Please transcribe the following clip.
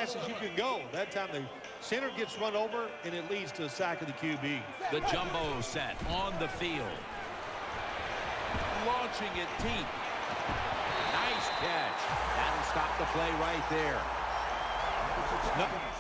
fast as you can go. That time the center gets run over, and it leads to a sack of the QB. The jumbo set on the field. Launching it deep. Nice catch. That'll stop the play right there. No.